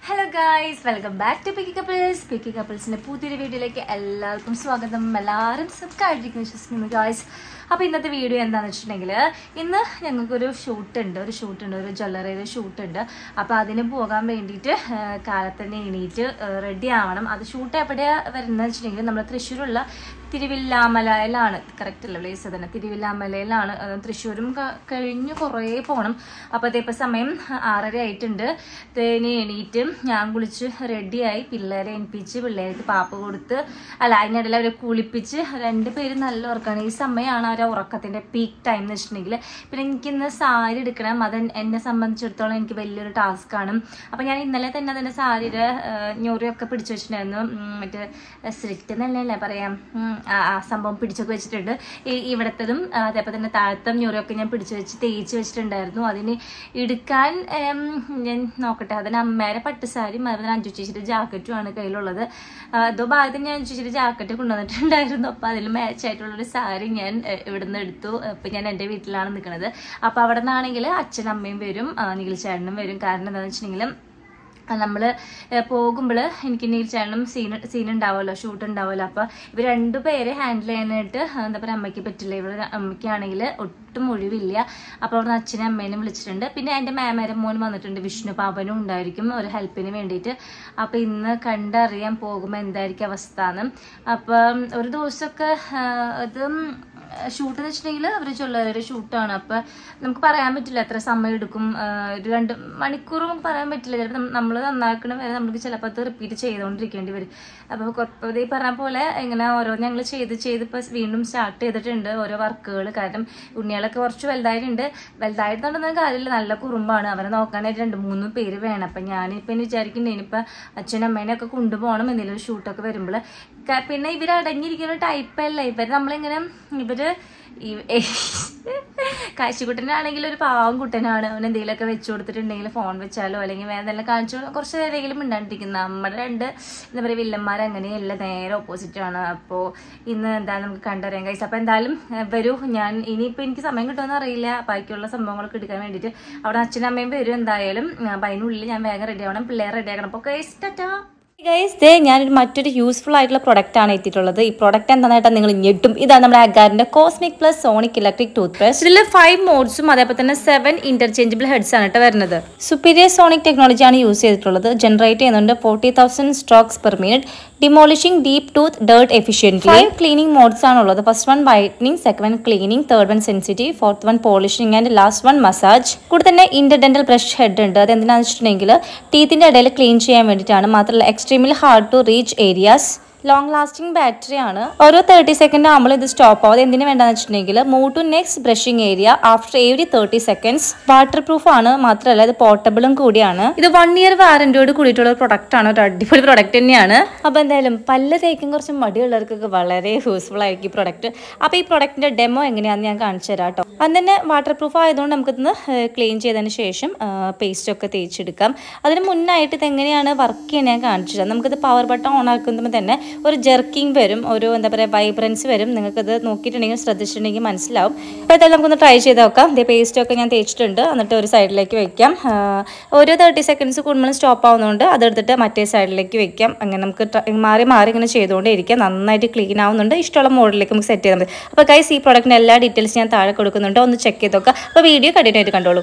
Hello guys, welcome back to Picky Couples. Picky Couples in a പുതിയൊരു വീഡിയോയിലേക്ക് എല്ലാവർക്കും സ്വാഗതം. എല്ലാവരും സുഖമായിട്ടിരിക്കുന്നു വിശ്വസിക്കുന്നു guys. അപ്പോൾ ഇന്നത്തെ വീഡിയോ എന്താണെന്ന് വെച്ചിട്ടുണ്ടെങ്കിൽ ഇന്ന് ഞങ്ങൾക്കൊരു ഷൂട്ട് ഉണ്ട്, ഒരു ജ്വല്ലറിയുടെ ഷൂട്ട് ഉണ്ട്. അപ്പോൾ അതിന് പോകാൻ വേണ്ടിയിട്ട് കാലത്ത് തന്നെ എണീറ്റ് റെഡി ആവണം. അത് ഷൂട്ട് എവിടെയാണ് വരുന്നത് വെച്ചിട്ടുണ്ടെങ്കിൽ നമ്മൾ തൃശ്ശൂരുള്ള തിരുവില്ലാമലയിലാണ്, കറക്റ്റ് അല്ല പ്ലേസ് തന്നെ, തിരുവില്ലാമലയിലാണ്. തൃശ്ശൂരും കഴിഞ്ഞ് കുറേ പോകണം. അപ്പോൾ അതേപ്പോൾ സമയം 6:30 ആയിട്ടുണ്ട്. തേനി എണീറ്റ് ഞാൻ കുളിച്ച് റെഡിയായി, പിള്ളേരെ എണിപ്പിച്ച് പിള്ളേർക്ക് പാപ്പ് കൊടുത്ത് അതിനിടയിൽ അവരെ കുളിപ്പിച്ച് 2 പേര് നല്ല ഉറക്കമാണ്. ഈ സമയമാണ് അവരെ ഉറക്കത്തിൻ്റെ പീക്ക് ടൈം എന്ന് വെച്ചിട്ടുണ്ടെങ്കിൽ. പിന്നെ എനിക്കിന്ന് സാരി എടുക്കണം. അത് എന്നെ സംബന്ധിച്ചിടത്തോളം എനിക്ക് വലിയൊരു ടാസ്ക്കാണ്. അപ്പോൾ ഞാൻ ഇന്നലെ തന്നെ അതിൻ്റെ സാരിയുടെ ഞൊറിയൊക്കെ പിടിച്ചു വെച്ചിട്ടുണ്ടായിരുന്നു. മറ്റേ സ്ലിറ്റ് എന്നല്ലേ പറയാം, ആ സംഭവം പിടിച്ചൊക്കെ വെച്ചിട്ടുണ്ട്. ഇവിടത്തതും അതേപോലെ തന്നെ താഴത്തും ഞൊറിയൊക്കെ ഞാൻ പിടിച്ചു വെച്ച് തേച്ച് വെച്ചിട്ടുണ്ടായിരുന്നു. അതിന് എടുക്കാൻ ഞാൻ നോക്കട്ടെ. അതിന് അമ്മേരെ പട്ടുസാരിയും അതിന് അഞ്ചു ചേച്ചിയുടെ ജാക്കറ്റുമാണ് കയ്യിലുള്ളത്. അതോ ഭാഗത്ത് ഞാൻ അഞ്ചു ചേച്ചിയുടെ ജാക്കറ്റ് കൊണ്ടുവന്നിട്ടുണ്ടായിരുന്നു. അപ്പോൾ അതിൽ മാച്ചായിട്ടുള്ളൊരു സാരി ഞാൻ ഇവിടുന്ന് എടുത്തു. ഇപ്പം ഞാൻ എൻ്റെ വീട്ടിലാണ് നിൽക്കുന്നത്. അപ്പോൾ അവിടെ നിന്നാണെങ്കിൽ അച്ഛനും അമ്മയും വരും, നിഖിൽ ചേട്ടനും വരും. കാരണം എന്താണെന്ന് വെച്ചിട്ടുണ്ടെങ്കിൽ നമ്മൾ പോകുമ്പോൾ എനിക്ക് നീൽ ചേട്ടനും സീൻ ഉണ്ടാവുമല്ലോ, ഷൂട്ട് ഉണ്ടാവുമല്ലോ. അപ്പോൾ ഇവർ 2 പേരെ ഹാൻഡിൽ ചെയ്യാനായിട്ട് എന്താ പറയുക അമ്മയ്ക്ക് പറ്റില്ല. ഇവിടെ അമ്മയ്ക്കാണെങ്കിൽ ഒട്ടും ഒഴിവില്ല. അപ്പോൾ അവിടെ നിന്ന് അച്ഛനും അമ്മേനും വിളിച്ചിട്ടുണ്ട്. പിന്നെ എൻ്റെ മാമേരെ മോൻ വന്നിട്ടുണ്ട്, വിഷ്ണു പാപ്പനും ഉണ്ടായിരിക്കും ഒരു ഹെൽപ്പിന് വേണ്ടിയിട്ട്. അപ്പോൾ ഇന്ന് കണ്ടറിയാൻ പോകുമ്പോൾ എന്തായിരിക്കും അവസ്ഥ എന്ന്. അപ്പം ഒരു ദിവസമൊക്കെ ഇത് ഷൂട്ട് എന്ന് വെച്ചിട്ടുണ്ടെങ്കിൽ അവർ ജ്വല്ലറിയുടെ ഷൂട്ടാണ്. അപ്പം നമുക്ക് പറയാൻ പറ്റില്ല എത്ര സമയം എടുക്കും. ഒരു 2 മണിക്കൂർ നമുക്ക് പറയാൻ പറ്റില്ല. ചിലപ്പോൾ നമ്മൾ നന്നാക്കണ വരെ നമുക്ക് ചിലപ്പോൾ അത് റിപ്പീറ്റ് ചെയ്തുകൊണ്ടിരിക്കേണ്ടി വരും. അപ്പോൾ ഈ പറഞ്ഞ പോലെ ഇങ്ങനെ ഓരോന്ന് ഞങ്ങൾ ചെയ്ത് ഇപ്പോൾ വീണ്ടും സ്റ്റാർട്ട് ചെയ്തിട്ടുണ്ട് ഓരോ വർക്കുകൾ. കാരണം ഉണ്ണികളൊക്കെ കുറച്ച് വലുതായിട്ടുണ്ടെന്ന കാര്യമില്ല, നല്ല കുറുമ്പാണ്. അവരെ നോക്കാനായിട്ട് 2-3 പേര് വേണം. അപ്പം ഞാനിപ്പോൾ വിചാരിക്കുന്നത് ഇനിയിപ്പോൾ അച്ഛനും അമ്മേനെയൊക്കെ കൊണ്ടുപോകണം എന്തെങ്കിലും ഷൂട്ടൊക്കെ വരുമ്പോൾ. പിന്നെ ഇവർ അടങ്ങിയിരിക്കുന്ന ടൈപ്പല്ല. നമ്മളിങ്ങനെ കാശിക്കുട്ടനാണെങ്കിൽ ഒരു പാവം കുട്ടനാണ്. അവൻ എന്തെങ്കിലുമൊക്കെ വെച്ചു കൊടുത്തിട്ടുണ്ടെങ്കിൽ ഫോൺ വെച്ചാലോ അല്ലെങ്കിൽ വേറെ എന്തെങ്കിലും കാണിച്ചോ കുറച്ച് നേരെങ്കിലും മിണ്ടാണ്ടിരിക്കുന്നത്. നമ്മുടെ 2 എന്താ പറയുക വില്ലന്മാർ അങ്ങനെയല്ല, നേരെ ഓപ്പോസിറ്റാണ്. അപ്പോൾ ഇന്ന് എന്തായാലും നമുക്ക് കണ്ടറിയാം ഗൈസ്. അപ്പോൾ എന്തായാലും വരൂ. ഞാൻ ഇനിയിപ്പോൾ എനിക്ക് സമയം കിട്ടുമെന്ന് അറിയില്ല ബാക്കിയുള്ള സംഭവങ്ങളൊക്കെ എടുക്കാൻ വേണ്ടിയിട്ട്. അവിടെ അച്ഛനും അമ്മയും വരും എന്തായാലും. അപ്പം അതിനുള്ളിൽ ഞാൻ വേഗം റെഡി ആവണം, പിള്ളേർ റെഡി ആക്കണം. അപ്പോൾ ഗൈസ് ടാറ്റാ. ഗൈസ് ഞാനൊരു മറ്റൊരു യൂസ്ഫുൾ ആയിട്ടുള്ള പ്രൊഡക്റ്റാണ് എത്തിയിട്ടുള്ളത്. ഈ പ്രൊഡക്റ്റ് എന്താണെന്നായിട്ട് നിങ്ങൾ ഞെട്ടും. ഇതാണ് നമ്മുടെ അഗാറിന്റെ cosmic plus sonic electric tooth brush. ഇതിൽ 5 മോഡ്സും അതേപോലെ തന്നെ 7 ഇന്റർചേഞ്ചബിൾ ഹെഡ്സ് ആണ് കേട്ടോ വരുന്നത്. സുപ്പീരിയർ സോണിക് ടെക്നോളജിയാണ് യൂസ് ചെയ്തിട്ടുള്ളത്. ജനറേറ്റ് ചെയ്യുന്നുണ്ട് 40,000 strokes per minute, demolishing deep tooth dirt efficiently. 5 cleaning modes ആണുള്ളത്. First 1 whitening, second 1 cleaning, third 1 sensitive, fourth 1 polishing and last 1 massage. കൂടെ തന്നെ ഇന്റർഡെന്റൽ ബ്രഷ് ഹെഡ് ഉണ്ട്. അത് എന്തിനാണെന്ന് വെച്ചിട്ടുണ്ടെങ്കിൽ ടീത്തിന്റെ ഇടയിൽ ക്ലീൻ ചെയ്യാൻ വേണ്ടിയിട്ടാണ്. മാത്രമല്ല എക്സ്ട്രീമിൽ hard to reach areas. Long lasting battery ആണ്. ഓരോ 30 സെക്കൻഡ് ആകുമ്പോൾ ഇത് സ്റ്റോപ്പ് ആവും. എന്തിനു വേണ്ടെന്ന് വെച്ചിട്ടുണ്ടെങ്കിൽ move to next brushing area after every 30 seconds. Waterproof ആണ്, മാത്രമല്ല ഇത് പോർട്ടബിളും കൂടിയാണ്. ഇത് 1 ഇയർ വാറന്റിയോട് കൂടിയിട്ടുള്ള ഒരു പ്രൊഡക്റ്റ് ആണ്. ഒരു അടിപൊളി പ്രൊഡക്റ്റ് തന്നെയാണ്. അപ്പോൾ എന്തായാലും പല്ല് തേക്കും കുറച്ച് മടിയുള്ളവർക്കൊക്കെ വളരെ യൂസ്ഫുൾ ആയിരിക്കും ഈ പ്രൊഡക്റ്റ്. അപ്പോൾ ഈ പ്രൊഡക്റ്റിന്റെ ഡെമോ എങ്ങനെയാണെന്ന് ഞാൻ കാണിച്ചു തരാം കേട്ടോ. അതിന് വാട്ടർ പ്രൂഫ് ആയതുകൊണ്ട് നമുക്കിന്ന് ക്ലീൻ ചെയ്തതിന് ശേഷം പേസ്റ്റൊക്കെ തേച്ചെടുക്കാം. അതിന് മുന്നായിട്ട് ഇത് എങ്ങനെയാണ് വർക്ക് ചെയ്യാൻ ഞാൻ കാണിച്ചു തരാം. നമുക്കിത് പവർ ബട്ടൺ ഓൺ ആക്കുമ്പോൾ തന്നെ ഒരു ജെർക്കിങ് വരും, ഒരു എന്താ പറയുക വൈബ്രൻസ് വരും. നിങ്ങൾക്കത് നോക്കിയിട്ടുണ്ടെങ്കിൽ ശ്രദ്ധിച്ചിട്ടുണ്ടെങ്കിൽ മനസ്സിലാവും. അപ്പോൾ ഇതെല്ലാം നമുക്കൊന്ന് ട്രൈ ചെയ്ത് നോക്കാം. ഇതേ പേസ്റ്റൊക്കെ ഞാൻ തേച്ചിട്ടുണ്ട്. എന്നിട്ട് ഒരു സൈഡിലേക്ക് വെക്കാം. ഓരോ 30 സെക്കൻഡ്സ് കൂടുമ്പോൾ സ്റ്റോപ്പ് ആവുന്നതുകൊണ്ട് അതെടുത്തിട്ട് മറ്റേ സൈഡിലേക്ക് വെക്കാം. അങ്ങനെ നമുക്ക് മാറി ഇങ്ങനെ ചെയ്തുകൊണ്ടേ ഇരിക്കാം. നന്നായിട്ട് ക്ലീൻ ആവുന്നുണ്ട്. ഇഷ്ടമുള്ള മോഡലിലേക്ക് നമുക്ക് സെറ്റ് ചെയ്താൽ മതി. അപ്പോൾ ഗൈസ് ഈ പ്രോഡക്റ്റിൻ്റെ എല്ലാ ഡീറ്റെയിൽസ് ഞാൻ താഴെ കൊടുക്കുന്നുണ്ട്, ഒന്ന് ചെക്ക് ചെയ്ത് നോക്കാം. അപ്പോൾ വീഡിയോ കണ്ടിന്യൂ ആയിട്ട് കണ്ടോളൂ.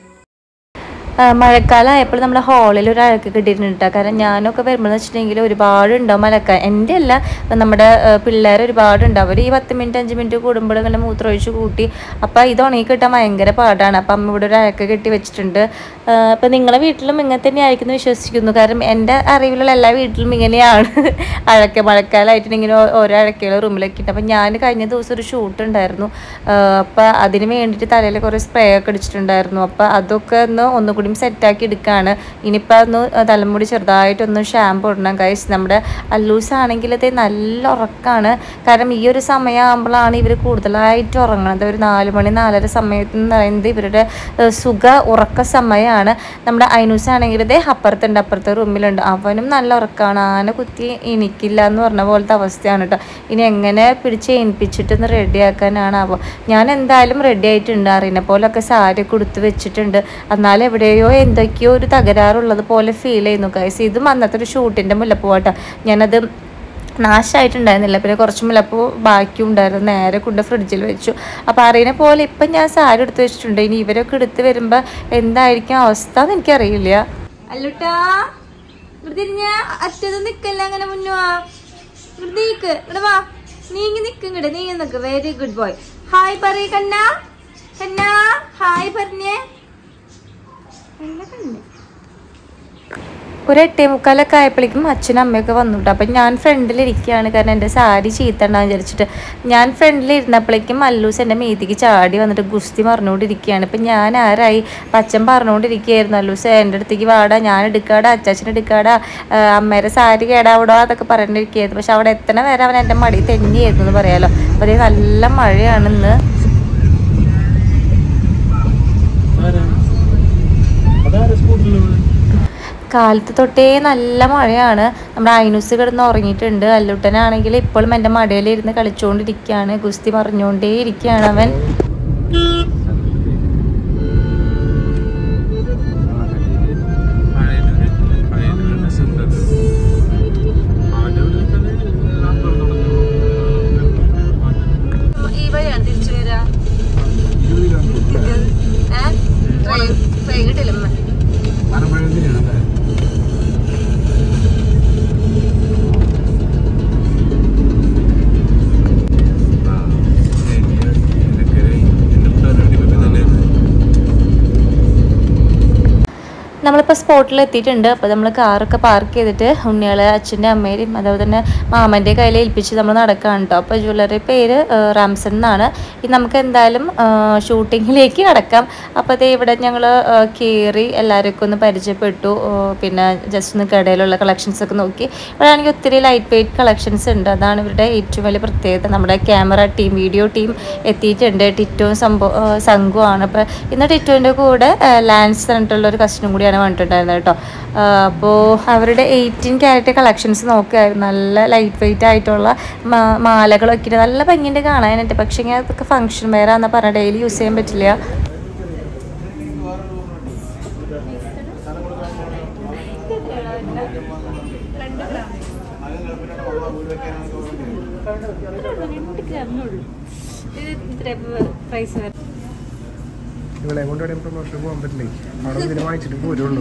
മഴക്കാലം ആയപ്പോൾ നമ്മുടെ ഹാളിൽ ഒരു അഴക്ക് കിട്ടിയിട്ടുണ്ട്. കാരണം ഞാനൊക്കെ വരുമ്പോൾ വെച്ചിട്ടുണ്ടെങ്കിൽ ഒരുപാട് ഉണ്ടാവും അലക്ക. എൻ്റെ അല്ല, നമ്മുടെ പിള്ളേർ ഒരുപാടുണ്ടാവും. അവർ ഈ 10 മിനിറ്റ് 5 മിനിറ്റ് കൂടുമ്പോൾ ഇങ്ങനെ മൂത്രമൊഴിച്ച് കൂട്ടി. അപ്പോൾ ഇത് ഉണങ്ങി കിട്ടാൻ ഭയങ്കര പാടാണ്. അപ്പം അമ്മ ഇവിടെ ഒരു അഴക്ക് കെട്ടി വെച്ചിട്ടുണ്ട്. അപ്പം നിങ്ങളുടെ വീട്ടിലും ഇങ്ങനെ തന്നെ ആയിരിക്കുന്നു വിശ്വസിക്കുന്നു. കാരണം എൻ്റെ അറിവിലുള്ള എല്ലാ വീട്ടിലും ഇങ്ങനെയാണ് അഴക്ക. മഴക്കാലമായിട്ട് ഇങ്ങനെ ഓരോ അഴക്കകൾ റൂമിലൊക്കെ ഉണ്ട്. അപ്പം ഞാൻ കഴിഞ്ഞ ദിവസം ഒരു ഷൂട്ട് ഉണ്ടായിരുന്നു. അപ്പം അതിന് വേണ്ടിയിട്ട് തലയിൽ കുറേ സ്പ്രേ ഒക്കെ അടിച്ചിട്ടുണ്ടായിരുന്നു. അപ്പം അതൊക്കെ ഒന്നുകൂടി സെറ്റാക്കി എടുക്കുകയാണ്. ഇനിയിപ്പോൾ ഒന്ന് തലമുടി ചെറുതായിട്ടൊന്ന് ഷാമ്പു ഇടണം ഗൈസ്. നമ്മുടെ അല്ലൂസ് ആണെങ്കിൽ ഇത് നല്ല ഉറക്കമാണ്. കാരണം ഈ ഒരു സമയമാകുമ്പോഴാണ് ഇവർ കൂടുതലായിട്ട് ഉറങ്ങുന്നത്. ഒരു 4 മണി 4:30 സമയത്ത് എന്ന് പറയുന്നത് ഇവരുടെ സുഖ ഉറക്ക സമയമാണ്. നമ്മുടെ അയനൂസ് ആണെങ്കിൽ ഇതേ അപ്പുറത്തെ റൂമിലുണ്ട്. അവനും നല്ല ഉറക്കമാണ്. ആന കുത്തി എനിക്കില്ല എന്ന് പറഞ്ഞ പോലത്തെ അവസ്ഥയാണ് കേട്ടോ. ഇനി എങ്ങനെ പിടിച്ച് ഏൽപ്പിച്ചിട്ടൊന്ന് റെഡിയാക്കാനാണ്. അപ്പോൾ ഞാൻ എന്തായാലും റെഡി ആയിട്ടുണ്ട്. അറിയുന്ന പോലൊക്കെ സാരി കൊടുത്ത് വെച്ചിട്ടുണ്ട്. എന്നാലും എവിടെയും എവിടെയോ എന്തൊക്കെയോ ഒരു തകരാറുള്ളത് പോലെ ഫീൽ ചെയ്യുന്നു ഗൈസ്. ഇതും അന്നത്തെ ഒരു ഷൂട്ടിൻ്റെ മുല്ലപ്പൂവാട്ടോ. ഞാനത് നാശമായിട്ടുണ്ടായിരുന്നില്ല, പിന്നെ കുറച്ച് മുല്ലപ്പൂ ബാക്കി ഉണ്ടായിരുന്നു, നേരെ കൊണ്ട് ഫ്രിഡ്ജിൽ വെച്ചു. അപ്പോൾ അറിയുന്ന പോലെ ഇപ്പം ഞാൻ സാരി എടുത്ത് വെച്ചിട്ടുണ്ട്. ഇനി ഇവരൊക്കെ എടുത്ത് വരുമ്പോൾ എന്തായിരിക്കും അവസ്ഥ എന്ന് എനിക്കറിയില്ല. അല്ലുട്ടാ തിരിഞ്ഞ അറ്റത് നിക്കല്ല, അങ്ങനെ മുന്നോ നീക്ക് ഇവിടെ വാ, നീങ്ങി നിക്കും ഇങ്ങട്, നീങ്ങി നിക്ക്. Very good boy. ഹായ് പറയ കണ്ണാ, കണ്ണാ ഹായ് പറഞ്ഞേ. ഒരു 8:45 ആയപ്പോഴേക്കും അച്ഛനും അമ്മയൊക്കെ വന്നിട്ട്. അപ്പം ഞാൻ ഫ്രണ്ടിലിരിക്കുകയാണ്, കാരണം എൻ്റെ സാരി ചീത്തണ്ടാന്ന് വിചാരിച്ചിട്ട്. ഞാൻ ഫ്രണ്ടിലിരുന്നപ്പോഴേക്കും അല്ലൂസ് എൻ്റെ മേതിക്ക് ചാടി വന്നിട്ട് ഗുസ്തി പറഞ്ഞുകൊണ്ടിരിക്കുകയാണ്. ഇപ്പം ഞാൻ ആരായി? അപ്പം അച്ഛൻ പറഞ്ഞുകൊണ്ടിരിക്കുകയായിരുന്നു, അല്ലൂസ് എൻ്റെ അടുത്തേക്ക് വാടാ, ഞാൻ എടുക്കാടാ, അച്ചാച്ചൻ എടുക്കാടാ, അമ്മേരെ സാരി കേടാവിടാ അതൊക്കെ പറഞ്ഞിരിക്കുകയായിരുന്നു. പക്ഷെ അവിടെ എത്തണ വരെ അവൻ എൻ്റെ മടി തന്നെയായിരുന്നു എന്ന് പറയാമല്ലോ. അപ്പോൾ അതേ നല്ല മഴയാണ് ഇന്ന്. കാലത്ത് തൊട്ടേ നല്ല മഴയാണ്. നമ്മുടെ ഐനൂസ് കിടന്ന് ഉറങ്ങിയിട്ടുണ്ട്. അല്ലൂട്ടനാണെങ്കിൽ ഇപ്പോഴും എൻ്റെ മടയിലിരുന്ന് കളിച്ചുകൊണ്ടിരിക്കുകയാണ്, ഗുസ്തി പറഞ്ഞുകൊണ്ടേ ഇരിക്കുകയാണ് അവൻ. ഈ വഴിയാണ് തിരിച്ചു വരാ, ട്രെയിൻ കിട്ടില്ല. നമ്മളിപ്പോൾ സ്പോട്ടിൽ എത്തിയിട്ടുണ്ട്. അപ്പോൾ നമ്മൾ കാറൊക്കെ പാർക്ക് ചെയ്തിട്ട് ഉണ്ണികളെ അച്ഛൻ്റെ അമ്മേരെയും അതുപോലെ തന്നെ മാമൻ്റെ കയ്യിൽ ഏൽപ്പിച്ച് നമ്മൾ നടക്കുകയാണ് കേട്ടോ. അപ്പോൾ ജ്വല്ലറി പേര് റാംസൺ എന്നാണ്. ഇത് നമുക്ക് എന്തായാലും ഷൂട്ടിങ്ങിലേക്ക് കിടക്കാം. അപ്പോൾ അതേ ഇവിടെ ഞങ്ങൾ കയറി എല്ലാവർക്കും ഒന്ന് പരിചയപ്പെട്ടു. പിന്നെ ജസ്റ്റ് ഒന്ന് കടയിലുള്ള കളക്ഷൻസൊക്കെ നോക്കി. ഇവിടെ ആണെങ്കിൽ ഒത്തിരി ലൈറ്റ് വെയ്റ്റ് കളക്ഷൻസ് ഉണ്ട്. അതാണ് ഇവരുടെ ഏറ്റവും വലിയ പ്രത്യേകത. നമ്മുടെ ക്യാമറ ടീം, വീഡിയോ ടീം എത്തിയിട്ടുണ്ട്. ടിറ്റോയും സംഘവുമാണ്. അപ്പോൾ ഇന്ന് ടിറ്റോൻ്റെ കൂടെ ലാൻസ് പറഞ്ഞിട്ടുള്ളൊരു കസ്റ്റനും കൂടിയാണ് വന്നിട്ടുണ്ടായിരുന്നത് കേട്ടോ. അപ്പോൾ അവരുടെ 18 ക്യാരറ്റ് കളക്ഷൻസ് നോക്കുകയായിരുന്നു. നല്ല ലൈറ്റ് വെയ്റ്റ് ആയിട്ടുള്ള മാലകളൊക്കെ നല്ല ഭംഗിയുണ്ട് കാണാനായിട്ട്. പക്ഷേ ഇങ്ങനെ അതൊക്കെ ഫംഗ്ഷൻ വെയർ ആണെന്ന് പറഞ്ഞാൽ ഡെയിലി യൂസ് ചെയ്യാൻ പറ്റില്ല. ഇവളെ കൊണ്ട് പ്രൊമോഷൻ പോകാൻ പറ്റില്ലേ, അവിടെ ഇതിനെ വാങ്ങിച്ചിട്ട് പോരുള്ളൂ.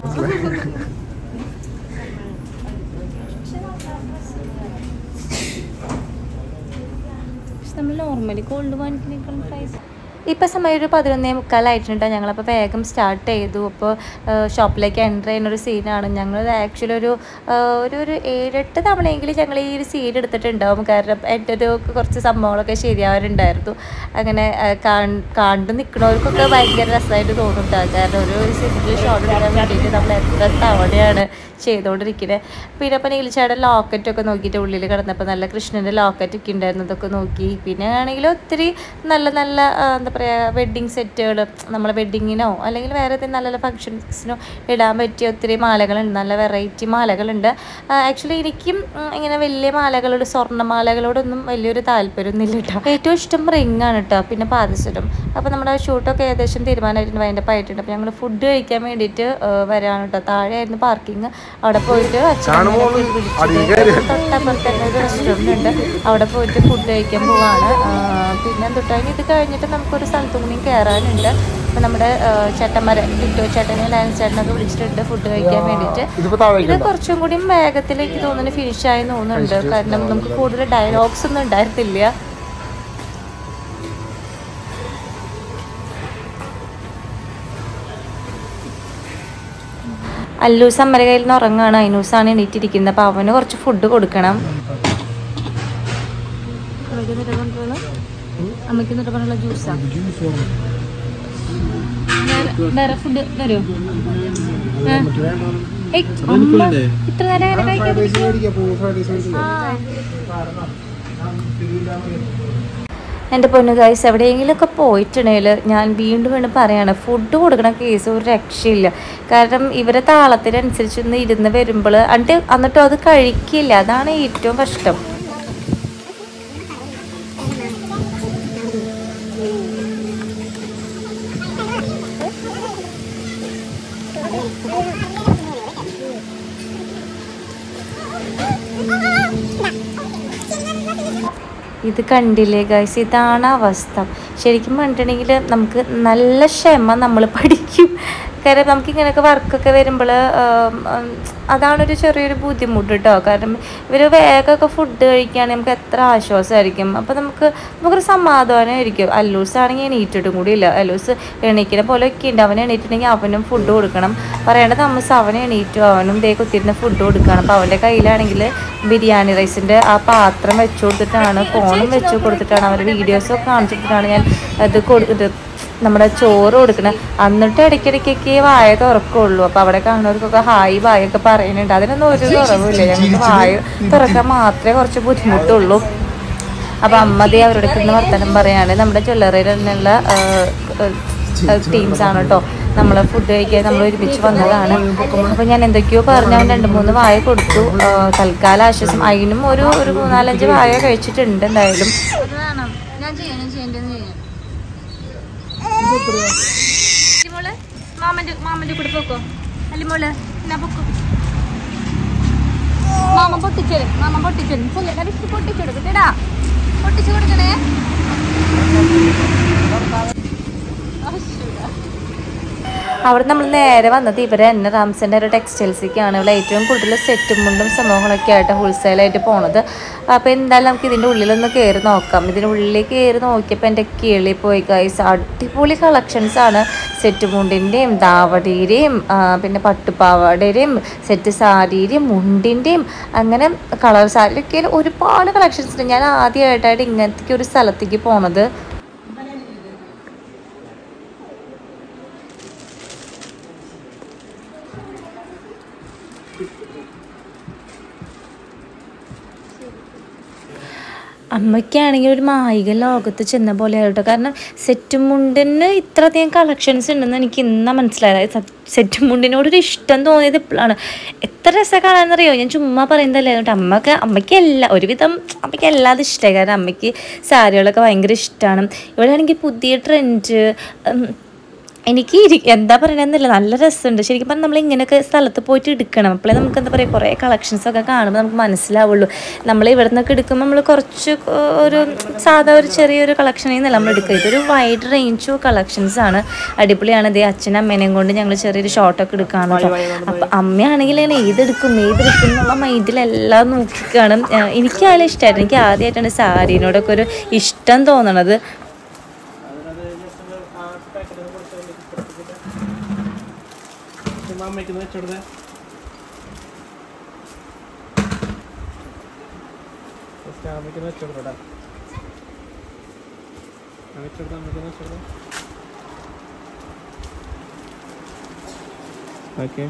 നമ്മൾ നോർമലി ഗോൾഡ് വാങ്ങിക്കുന്നേക്കാൾ പ്രൈസ്. ഇപ്പോൾ സമയം ഒരു 11:45 ഞങ്ങളപ്പോൾ വേഗം സ്റ്റാർട്ട് ചെയ്തു. അപ്പോൾ ഷോപ്പിലേക്ക് എൻ്റർ ചെയ്യുന്നൊരു സീനാണ്. ഞങ്ങൾ ആക്ച്വലി ഒരു 7-8 തവണയെങ്കിലും ഞങ്ങൾ ഈ ഒരു സീൻ എടുത്തിട്ടുണ്ടാവും. കാരണം എൻ്റെ ഒരു കുറച്ച് സംഭവങ്ങളൊക്കെ ശരിയാവാറുണ്ടായിരുന്നു. അങ്ങനെ കണ്ടു നിൽക്കുന്നവർക്കൊക്കെ ഭയങ്കര രസമായിട്ട് തോന്നുന്നുണ്ടാകും. കാരണം ഒരു സിംഗിൾ ഷോട്ട് എടുക്കാൻ വേണ്ടിയിട്ട് നമ്മൾ എത്ര തവണയാണ് ചെയ്തുകൊണ്ടിരിക്കുന്നത്. പിന്നെ അപ്പോൾ നീലിച്ചയുടെ ലോക്കറ്റൊക്കെ നോക്കിയിട്ട് ഉള്ളിൽ കിടന്നപ്പോൾ നല്ല കൃഷ്ണൻ്റെ ലോക്കറ്റൊക്കെ ഉണ്ടായിരുന്നു, അതൊക്കെ നോക്കി. പിന്നെ ആണെങ്കിൽ ഒത്തിരി നല്ല നല്ല എന്താ പറയുക വെഡ്ഡിങ് സെറ്റുകൾ, നമ്മളെ വെഡ്ഡിങ്ങിനോ അല്ലെങ്കിൽ വേറെ ഏതെങ്കിലും നല്ല നല്ല ഫങ്ഷൻസിനോ ഇടാൻ പറ്റിയ ഒത്തിരി മാലകളുണ്ട്. നല്ല വെറൈറ്റി മാലകളുണ്ട്. ആക്ച്വലി എനിക്കും ഇങ്ങനെ വലിയ മാലകളോട്, സ്വർണ്ണമാലകളോടൊന്നും വലിയൊരു താല്പര്യമൊന്നുമില്ല കേട്ടോ. ഏറ്റവും ഇഷ്ടം റിങ്ങാണ് കേട്ടോ, പിന്നെ പാദസരം. അപ്പോൾ നമ്മുടെ ഷൂട്ടൊക്കെ ഏകദേശം തീരുമാനമായിട്ടുണ്ട്, വൈൻഡപ്പ് ആയിട്ടുണ്ട്. അപ്പോൾ ഞങ്ങൾ ഫുഡ് കഴിക്കാൻ വേണ്ടിയിട്ട് വരാണ് കേട്ടോ. താഴെയായിരുന്നു പാർക്കിങ്. അവിടെ പോയിട്ട് തൊട്ടപ്പുറത്ത് തന്നെ ഒരു റെസ്റ്റോറൻറ്റ് ഉണ്ട്, അവിടെ പോയിട്ട് ഫുഡ് കഴിക്കാൻ പോവാണ്. പിന്നെ തൊട്ടാൽ ഇത് കഴിഞ്ഞിട്ട് നമുക്കൊരു സ്ഥലത്തും കൂടി കയറാനുണ്ട്. അപ്പോൾ നമ്മുടെ ചേട്ടന്മാരെ, ടിറ്റോ ചേട്ടനെ ലാൻസ് ചേട്ടനൊക്കെ വിളിച്ചിട്ടുണ്ട് ഫുഡ് കഴിക്കാൻ വേണ്ടിയിട്ട്. ഇത് കുറച്ചും കൂടി വേഗത്തിലേക്ക് തോന്നുന്നു ഫിനിഷായി തോന്നുന്നുണ്ട്. കാരണം നമുക്ക് കൂടുതൽ ഡയലോഗ്സ് ഒന്നും ഉണ്ടായിരുന്നില്ല. അല്ലൂസ് അമ്മയുടെ കയ്യിൽ നിന്ന് ഉറങ്ങുകയാണ്. ഐനൂസാണ് എണീറ്റിരിക്കുന്നത്. അപ്പോൾ അവന് കുറച്ച് ഫുഡ് കൊടുക്കണം. അമ്മയ്ക്ക് എന്നിട്ട് പറഞ്ഞുള്ള ജ്യൂസാണ്. വേറെ ഫുഡ് വരുമോ? ഇത്ര നേരം അങ്ങനെ കഴിക്കാൻ? എൻ്റെ പൊന്നു ഗൈസ്, എവിടെയെങ്കിലുമൊക്കെ പോയിട്ടുണ്ടെങ്കിൽ ഞാൻ വീണ്ടും പറയാണ്, ഫുഡ് കൊടുക്കണ കേസ് ഒരു രക്ഷയില്ല. കാരണം ഇവരെ താളത്തിനനുസരിച്ചൊന്ന് ഇരുന്ന് വരുമ്പോൾ എന്നിട്ടും അത് കഴിക്കില്ല. അതാണ് ഏറ്റവും കഷ്ടം. ഇത് കണ്ടില്ലേ ഗൈസ്, ഇതാണ് അവസ്ഥ. ശരിക്കും പറഞ്ഞിട്ടുണ്ടെങ്കിൽ നമുക്ക് നല്ല ക്ഷമ നമ്മൾ പഠിക്കും. കാരണം നമുക്കിങ്ങനെയൊക്കെ വർക്കൊക്കെ വരുമ്പോൾ അതാണൊരു ചെറിയൊരു ബുദ്ധിമുട്ട് കേട്ടോ. കാരണം ഇവർ വേഗമൊക്കെ ഫുഡ് കഴിക്കുകയാണെങ്കിൽ നമുക്ക് എത്ര ആശ്വാസമായിരിക്കും. അപ്പോൾ നമുക്കൊരു സമാധാനമായിരിക്കും. അല്ലൂസ് ആണെങ്കിൽ എണീറ്റിട്ടും കൂടി ഇല്ല. അല്ലൂസ് എണീക്കുന്ന പോലെ ഒക്കെ ഉണ്ട്. അവൻ എണീറ്റിട്ടുണ്ടെങ്കിൽ അവനും ഫുഡ് കൊടുക്കണം. പറയേണ്ടത് താമസം അവൻ എണീറ്റു, അവനും ദേ കുത്തിരുന്ന് ഫുഡ് കൊടുക്കണം. അപ്പോൾ അവൻ്റെ കയ്യിലാണെങ്കിൽ ബിരിയാണി റൈസിൻ്റെ ആ പാത്രം വെച്ചു കൊടുത്തിട്ടാണ്, ഫോണും വെച്ചു കൊടുത്തിട്ടാണ്, അവരുടെ വീഡിയോസൊക്കെ കാണിച്ചിട്ടാണ് ഞാൻ ഇത് നമ്മുടെ ചോറ് കൊടുക്കണം. എന്നിട്ട് ഇടയ്ക്കിടയ്ക്കൊക്കെ വായ തുറക്കുള്ളൂ. അപ്പോൾ അവിടെ കാണുന്നവർക്കൊക്കെ ഹായ് വായൊക്കെ പറയുന്നുണ്ട്. അതിനൊന്നും ഒരു കുറവില്ല. ഞങ്ങൾക്ക് വായ തുറക്കാൻ മാത്രമേ കുറച്ച് ബുദ്ധിമുട്ടുള്ളൂ. അപ്പോൾ അമ്മതേ അവരുടെ അടുത്ത് വർത്തമാനം പറയാണ്. നമ്മുടെ ജ്വല്ലറിയിൽ തന്നെയുള്ള ടീംസാണ് കേട്ടോ. നമ്മൾ ഫുഡ് കഴിക്കാൻ നമ്മൾ ഒരുമിച്ച് വന്നതാണ്. അപ്പോൾ ഞാൻ എന്തൊക്കെയോ പറഞ്ഞ് അവൻ 2-3 വായ കൊടുത്തു. തൽക്കാലം ആശ്വാസം. അതിനും ഒരു 3-4-5 വായ കഴിച്ചിട്ടുണ്ട് എന്തായാലും. മാമന്റെ കൂടെ പോക്കോ. അല്ല മോള് എന്നാ പൊക്കോ. മാമ പൊട്ടിച്ചേരും. പൊട്ടിച്ചു കൊടുക്കട്ടേടാ. പൊട്ടിച്ചു കൊടുക്കണേ. അവിടെ നമ്മൾ നേരെ വന്നത് ഇവരെ തന്നെ റാംസിൻ്റെ ഒരു ടെക്സ്റ്റൈൽസിലേക്കാണ്. ഇവിടെ ഏറ്റവും കൂടുതൽ സെറ്റും മുണ്ടും സംഭവങ്ങളൊക്കെ ആയിട്ട് ഹോൾസെയിലായിട്ട് പോണത്. അപ്പോൾ എന്തായാലും നമുക്ക് ഇതിൻ്റെ ഉള്ളിലൊന്ന് കയറി നോക്കാം. ഇതിൻ്റെ ഉള്ളിൽ കയറി നോക്കിയപ്പോൾ എൻ്റെ കിളി പോയി ഗൈസ്. അടിപൊളി കളക്ഷൻസാണ്. സെറ്റ് മുണ്ടിൻ്റെയും ദാവടിയുടെയും പിന്നെ പട്ടുപാവാടയുടെയും സെറ്റ് സാരിയുടെയും മുണ്ടിൻ്റെയും അങ്ങനെ കളർ സാരിയൊക്കെ ഒരുപാട് കളക്ഷൻസ് ഉണ്ട്. ഞാൻ ആദ്യമായിട്ടായിട്ട് ഇങ്ങനത്തെ ഒരു സ്ഥലത്തേക്ക് പോണത്. അമ്മയ്ക്കാണെങ്കിൽ ഒരു മായിക ലോകത്ത് ചെന്ന പോലെ ആയിട്ടോ. കാരണം സെറ്റും മുണ്ടിന് ഇത്രയധികം കളക്ഷൻസ് ഉണ്ടെന്ന് എനിക്ക് ഇന്നാ മനസ്സിലായത്. സെറ്റും മുണ്ടിനോടൊരു ഇഷ്ടം തോന്നിയത് ഇപ്പോഴാണ്. എത്ര രസം കാണാമെന്നറിയോ. ഞാൻ ചുമ്മാ പറയുന്നതല്ലേ. എന്നിട്ട് അമ്മയ്ക്ക് ഒരുവിധം അമ്മയ്ക്ക് എല്ലാതും ഇഷ്ടമായി. കാരണം അമ്മയ്ക്ക് സാരികളൊക്കെ ഭയങ്കര ഇഷ്ടമാണ്. ഇവിടെ ആണെങ്കിൽ പുതിയ ട്രെൻഡ് എനിക്ക് എന്താ പറയണമെന്നില്ല, നല്ല രസമുണ്ട്. ശരിക്കും പറഞ്ഞാൽ നമ്മൾ ഇങ്ങനെയൊക്കെ സ്ഥലത്ത് പോയിട്ട് എടുക്കണം. അപ്പോഴേ നമുക്ക് എന്താ പറയുക കുറേ കളക്ഷൻസൊക്കെ കാണുമ്പോൾ നമുക്ക് മനസ്സിലാവുള്ളൂ. നമ്മൾ ഇവിടെ നിന്നൊക്കെ എടുക്കുമ്പോൾ നമ്മൾ കുറച്ച് ഒരു സാധാ ഒരു ചെറിയൊരു കളക്ഷനിൽ നിന്നല്ല നമ്മൾ എടുക്കുക. ഇതൊരു വൈഡ് റേഞ്ച് ഓഫ് കളക്ഷൻസാണ്. അടിപൊളിയാണ്. ഇതേ അച്ഛനും അമ്മേനെയും കൊണ്ട് ഞങ്ങൾ ചെറിയൊരു ഷോട്ടൊക്കെ എടുക്കുകയാണ് കേട്ടോ. അപ്പം അമ്മയാണെങ്കിൽ ഞാൻ ഏതെടുക്കും എന്നുള്ള മൈൻഡിലെല്ലാം നോക്കിക്കാണ്. എനിക്കായാലും ഇഷ്ടമായിരുന്നു. എനിക്ക് ആദ്യമായിട്ടാണ് സാരീനോടൊക്കെ ഒരു ഇഷ്ടം തോന്നണത്. Okay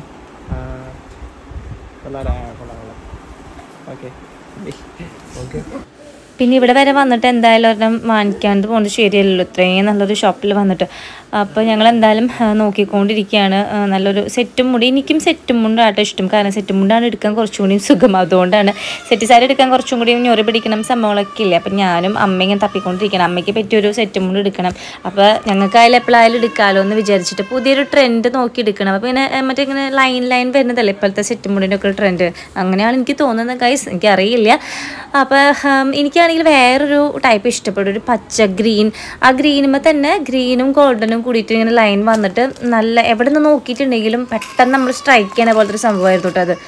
okay. പിന്നെ ഇവിടെ വരെ വന്നിട്ട് എന്തായാലും ഒരെണ്ണം വാങ്ങിക്കാണ്ട് പോകുന്നത് ശരിയല്ലല്ലോ, ഇത്രയും നല്ലൊരു ഷോപ്പിൽ വന്നിട്ട്. അപ്പോൾ ഞങ്ങൾ എന്തായാലും നോക്കിക്കൊണ്ടിരിക്കുകയാണ്. നല്ലൊരു സെറ്റും മുടി. എനിക്കും സെറ്റും മുണ്ടാട്ടോ ഇഷ്ടം. കാരണം സെറ്റും മുണ്ടാണ് എടുക്കാൻ കുറച്ചും കൂടിയും സുഖം. അതുകൊണ്ടാണ് സെറ്റ് സാരി എടുക്കാൻ കുറച്ചും കൂടിയും ഞൊറി പിടിക്കണം സംഭവങ്ങളൊക്കെ ഇല്ലേ. അപ്പം ഞാനും അമ്മ ഇങ്ങനെ തപ്പിക്കൊണ്ടിരിക്കണം. അമ്മയ്ക്ക് പറ്റിയൊരു സെറ്റും മുണ്ട് എടുക്കണം. അപ്പോൾ ഞങ്ങൾക്കായാലും എപ്പോഴായാലും എടുക്കാമല്ലോ എന്ന് വിചാരിച്ചിട്ട് പുതിയൊരു ട്രെൻഡ് നോക്കി എടുക്കണം. അപ്പോൾ പിന്നെ മറ്റേ ഇങ്ങനെ ലൈൻ വരുന്നതല്ലേ ഇപ്പോഴത്തെ സെറ്റും മുടിൻ്റെ ഒക്കെ ട്രെൻഡ്. അങ്ങനെയാണ് എനിക്ക് തോന്നുന്നത് ഗൈസ്, എനിക്കറിയില്ല. അപ്പോൾ എനിക്കാണെങ്കിൽ വേറൊരു ടൈപ്പ് ഇഷ്ടപ്പെടും, ഒരു പച്ച ഗ്രീൻ. ആ ഗ്രീനുമ്പോൾ തന്നെ ഗ്രീനും ഗോൾഡനും കൂടിയിട്ട് ഇങ്ങനെ ലൈൻ വന്നിട്ട് നല്ല എവിടെ നിന്ന് നോക്കിയിട്ടുണ്ടെങ്കിലും പെട്ടെന്ന് നമ്മൾ സ്ട്രൈക്ക് ചെയ്യണ പോലത്തെ ഒരു സംഭവമായിരുന്നു കേട്ടോ അത്.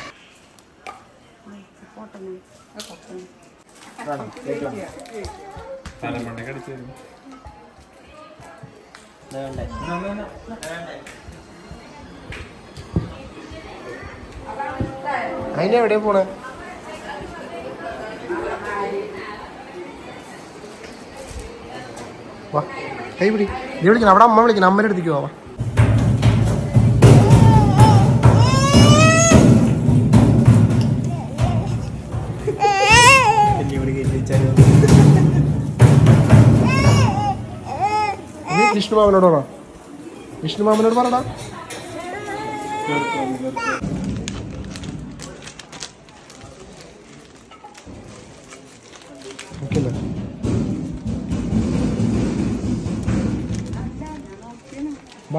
അതിനെവിടെ പോണേ? വാ കൈ പിടി. നീ വിളിക്കണം, അവിടെ അമ്മ വിളിക്കണം. അമ്മയുടെ അടുത്തേക്ക് പോവാ. വിഷ്ണു മാമനോട് പറ. വിഷ്ണു മാമനോട് പറടാ. ഓക്കെ വാ.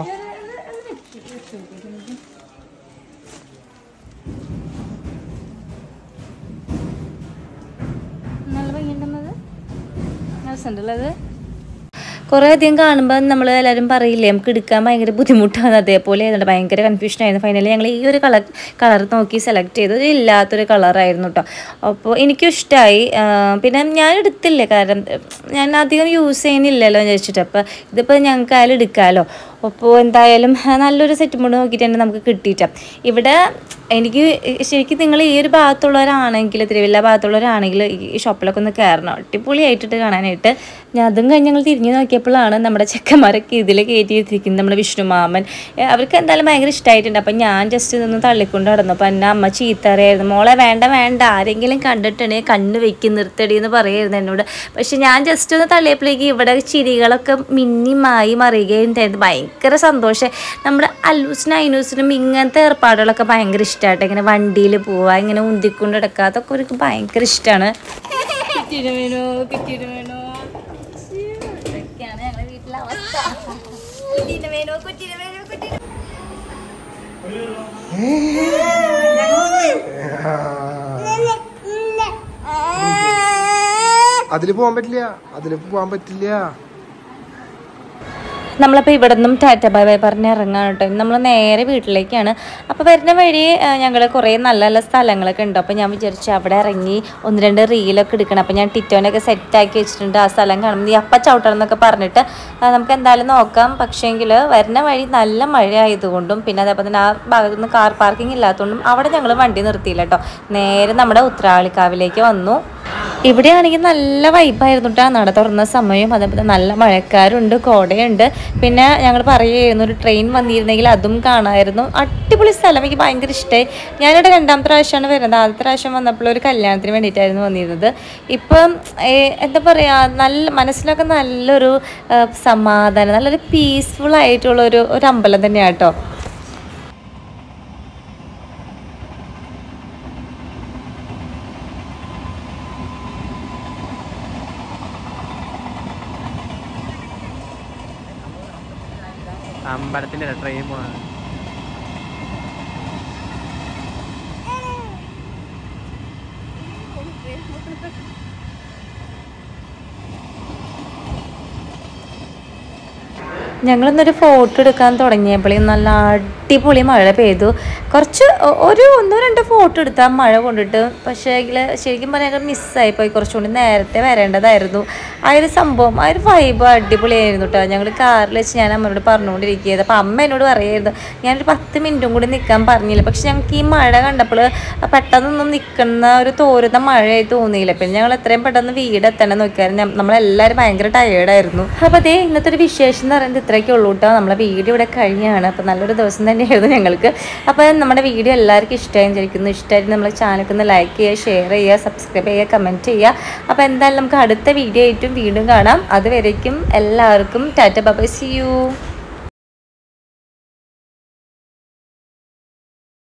രസമുണ്ടല്ലോ. കുറേ അധികം കാണുമ്പോൾ നമ്മൾ എല്ലാവരും പറയില്ലേ നമുക്ക് എടുക്കാൻ ഭയങ്കര ബുദ്ധിമുട്ടാണ്, അതേപോലെ ആയിരുന്നു, ഭയങ്കര കൺഫ്യൂഷനായിരുന്നു. ഫൈനലി ഞങ്ങൾ ഈ ഒരു കളർ നോക്കി സെലക്ട് ചെയ്തത്. ഇല്ലാത്തൊരു കളറായിരുന്നു കേട്ടോ. അപ്പോൾ എനിക്കും ഇഷ്ടമായി. പിന്നെ ഞാൻ എടുത്തില്ല, കാരണം ഞാൻ അധികം യൂസ് ചെയ്യുന്നില്ലല്ലോ എന്ന് വെച്ചിട്ട്. അപ്പോൾ ഇതിപ്പോൾ ഞങ്ങൾക്ക് ആയാലും എടുക്കാമല്ലോ. അപ്പോൾ എന്തായാലും നല്ലൊരു സെറ്റ് മുണ്ട് നോക്കിയിട്ട് തന്നെ നമുക്ക് കിട്ടിയിട്ട്. ഇവിടെ എനിക്ക് ശരിക്കും നിങ്ങൾ ഈ ഒരു ഭാഗത്തുള്ളവരാണെങ്കിൽ, തിരുവല്ല ഭാഗത്തുള്ളവരാണെങ്കിൽ ഈ ഷോപ്പിലൊക്കെ ഒന്ന് കയറണം, അടിപൊളിയായിട്ടിട്ട് കാണാനായിട്ട്. ഞാൻ അതും കഴിഞ്ഞ് ഞങ്ങൾ തിരിഞ്ഞ് നോക്കിയപ്പോഴാണ് നമ്മുടെ ചെക്കന്മാരൊക്കെ ഇതിൽ കയറ്റി വെച്ചിരിക്കുന്നത്. നമ്മുടെ വിഷ്ണുമാമൻ അവർക്ക് എന്തായാലും ഭയങ്കര ഇഷ്ടമായിട്ടുണ്ട്. അപ്പം ഞാൻ ജസ്റ്റ് ഇതൊന്ന് തള്ളിക്കൊണ്ട് നടന്നു. അപ്പോൾ എന്നെ അമ്മ ചീത്തറിയായിരുന്നു, മോളെ വേണ്ട വേണ്ട, ആരെങ്കിലും കണ്ടിട്ടുണ്ടെങ്കിൽ കണ്ണ് വെക്കി നിർത്തടി എന്ന് പറയായിരുന്നു എന്നോട്. പക്ഷെ ഞാൻ ജസ്റ്റ് ഒന്ന് തള്ളിയപ്പോഴേക്ക് ഇവിടെ ചിരികളൊക്കെ മിന്നിമായി മറിയുകയുണ്ടായിരുന്നു. ഭയങ്കര സന്തോഷം. നമ്മുടെ അല്ലൂസിനും അയിനൂസിനും ഇങ്ങനത്തെ ഏർപ്പാടുകളൊക്കെ ഭയങ്കര ഇഷ്ടമായിട്ട്. ഇങ്ങനെ വണ്ടിയിൽ പോവുക, ഇങ്ങനെ ഉന്തിക്കൊണ്ട് കിടക്കുക, അതൊക്കെ അവർക്ക് ഭയങ്കര ഇഷ്ടമാണ്. ഇതൊക്കെയാണ് ഞങ്ങളുടെ വീട്ടിലെ അവസ്ഥ. അതില് പോവാൻ പറ്റില്ല. നമ്മളപ്പോൾ ഇവിടെ നിന്നും ടാറ്റ ബൈ ബൈ പറഞ്ഞ് ഇറങ്ങാൻ കേട്ടോ. നമ്മൾ നേരെ വീട്ടിലേക്കാണ്. അപ്പോൾ വരുന്ന വഴി ഞങ്ങൾ കുറേ നല്ല നല്ല സ്ഥലങ്ങളൊക്കെ ഉണ്ട്. അപ്പോൾ ഞാൻ വിചാരിച്ചു അവിടെ ഇറങ്ങി 1-2 റീലൊക്കെ എടുക്കണം. അപ്പോൾ ഞാൻ ടിറ്റോനൊക്കെ സെറ്റാക്കി വെച്ചിട്ടുണ്ട്. ആ സ്ഥലം കാണുമ്പോൾ നീ അപ്പം ചവിട്ടണം എന്നൊക്കെ പറഞ്ഞിട്ട് നമുക്ക് എന്തായാലും നോക്കാം. പക്ഷേങ്കിൽ വരുന്ന വഴി നല്ല മഴ ആയതുകൊണ്ടും പിന്നെ അതേപോലെ തന്നെ ആ ഭാഗത്തുനിന്ന് കാർ പാർക്കിംഗ് ഇല്ലാത്തതുകൊണ്ടും അവിടെ ഞങ്ങൾ വണ്ടി നിർത്തിയില്ല കേട്ടോ. നേരെ നമ്മുടെ ഉത്രാളിക്കാവിലേക്ക് വന്നു. ഇവിടെയാണെങ്കിൽ നല്ല വൈബായിരുന്നു കേട്ടോ. നട തുറന്ന സമയം, അതേപോലെ നല്ല മഴക്കാരുണ്ട്, കോടയുണ്ട്. പിന്നെ ഞങ്ങൾ പറയുമായിരുന്നു ഒരു ട്രെയിൻ വന്നിരുന്നെങ്കിൽ അതും കാണാമായിരുന്നു. അടിപൊളി സ്ഥലം, എനിക്ക് ഭയങ്കര ഇഷ്ടമായി. ഞാനിവിടെ 2ാമത്തെ പ്രാവശ്യമാണ് വരുന്നത്. ആദ്യത്തെ പ്രാവശ്യം വന്നപ്പോൾ ഒരു കല്യാണത്തിന് വേണ്ടിയിട്ടായിരുന്നു വന്നിരുന്നത്. ഇപ്പം എന്താ പറയുക, നല്ല മനസ്സിലൊക്കെ നല്ലൊരു സമാധാനം, നല്ലൊരു പീസ്ഫുൾ ആയിട്ടുള്ള ഒരു അമ്പലം തന്നെയാണ് കേട്ടോ. അമ്പലത്തിന്റെ ട്രെയിൻ പോണത്. ഞങ്ങളിന്നൊരു ഫോട്ടോ എടുക്കാൻ തുടങ്ങിയപ്പോഴേ നല്ല അടിപൊളി മഴ പെയ്തു. കുറച്ച് 1-2 ഫോട്ടോ എടുത്താൽ മഴ കൊണ്ടിട്ട്. പക്ഷേ ശരിക്കും പറഞ്ഞാൽ മിസ്സായിപ്പോയി. കുറച്ചുകൂടി നേരത്തെ വരേണ്ടതായിരുന്നു. ആ ഒരു സംഭവം, ആ ഒരു വൈബ് അടിപൊളിയായിരുന്നു കേട്ടോ. ഞങ്ങൾ കാറിൽ വെച്ച് ഞാൻ അമ്മയോട് പറഞ്ഞുകൊണ്ടിരിക്കുന്നത്. അപ്പോൾ അമ്മ എന്നോട് പറയായിരുന്നു ഞാനൊരു 10 മിനിറ്റും കൂടി നിൽക്കാൻ പറഞ്ഞില്ല. പക്ഷെ ഞങ്ങൾക്ക് ഈ മഴ കണ്ടപ്പോൾ പെട്ടെന്നൊന്നും നിൽക്കുന്ന ഒരു തോരുന്ന മഴയായി തോന്നിയില്ല. പിന്നെ ഞങ്ങൾ എത്രയും പെട്ടെന്ന് വീടെത്തണം നോക്കിയായിരുന്നു. നമ്മളെല്ലാവരും ഭയങ്കര ടയേർഡായിരുന്നു. അപ്പോൾ അതേ ഇന്നത്തെ ഒരു വിശേഷം എന്ന് പറയുന്നത് ഇത്രയൊക്കെ ഉള്ളൂ കേട്ടോ. നമ്മളെ വീഡിയോ ഇവിടെ കഴിഞ്ഞാണ്. അപ്പോൾ നല്ലൊരു ദിവസം തന്നെയായിരുന്നു ഞങ്ങൾക്ക്. അപ്പോൾ നമ്മുടെ വീഡിയോ എല്ലാവർക്കും ഇഷ്ടമായി വിചാരിക്കുന്നു. ഇഷ്ടമായിട്ട് നമ്മൾ ചാനലൊക്കെ ഒന്ന് ലൈക്ക് ചെയ്യുക, ഷെയർ ചെയ്യുക, സബ്സ്ക്രൈബ് ചെയ്യുക, കമൻറ്റ് ചെയ്യുക. അപ്പോൾ എന്തായാലും നമുക്ക് അടുത്ത വീഡിയോ ആയിട്ടും വീണ്ടും കാണാം. അതുവരേക്കും എല്ലാവർക്കും ടാറ്റ ബൈ ബൈ, സീ യു.